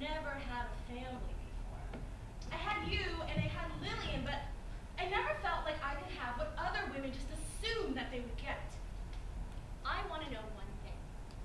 never had a family before. I had you and I had Lillian, but I never felt like I could have what other women just assumed that they would get. I want to know one thing.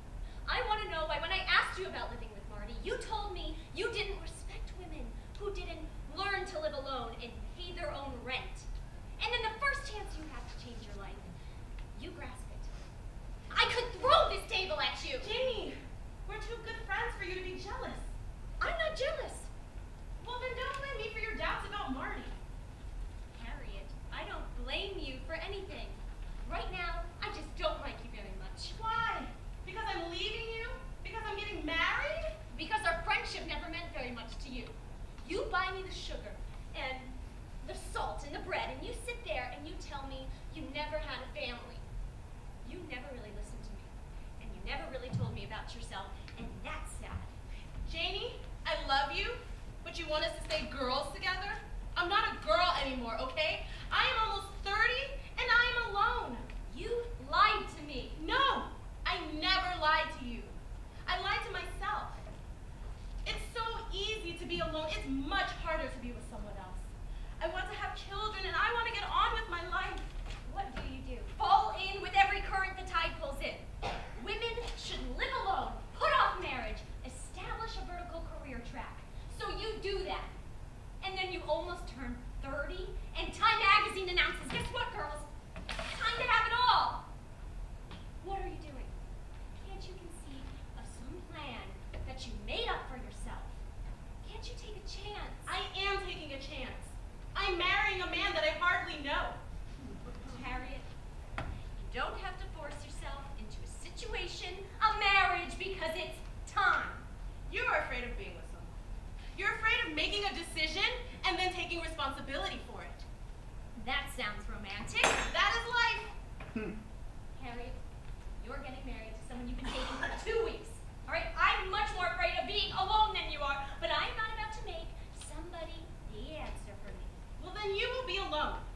I want to know why when I asked you about living with Marty, you told me you didn't respect women who didn't learn to live alone and pay their own rent. And then the first chance you have to change your life, you grasp it. I could throw this table at you. Jamie, we're too good friends for you to be jealous. I'm not jealous. Well, then don't blame me for your doubts about Marty. Harriet, I don't blame you for anything. Right now, I just don't like you very much. Why? Because I'm leaving you? Because I'm getting married? Because our friendship never meant very much to you. You buy me the sugar and the salt and the bread, and you sit there and you tell me you never had a family. You never really listened to me, and you never really told me about yourself, and that's sad. Janie, I love you, but you want us to stay girls together? I'm not a girl anymore, okay? I am almost 30, and I am alone. You lied to me. No, I never lied to you. I lied to myself. It's so easy to be alone. It's much harder to be with someone else. I want to have children, and I want to get on with my life. What do? Fall in with every current the tide pulls in. Women should live alone, put off marriage, establish a vertical career track. So you do that. And then you almost turn 30, and Time Magazine announces, guess what, girls? Time to have it all. What are you doing? Can't you conceive of some plan that you made up for yourself? Can't you take a chance? I am taking a chance. I'm marrying a man that I hardly know. Harriet, you don't have to force yourself into a situation, a marriage, because it's time. You're afraid of being with someone. You're afraid of making a decision and then taking responsibility for it. That sounds romantic. That is life. Harriet, you're getting married to someone you've been dating for 2 weeks. All right? I'm much more afraid of being alone than you are, but I'm not about to make somebody the answer for me. Well, then you will be alone.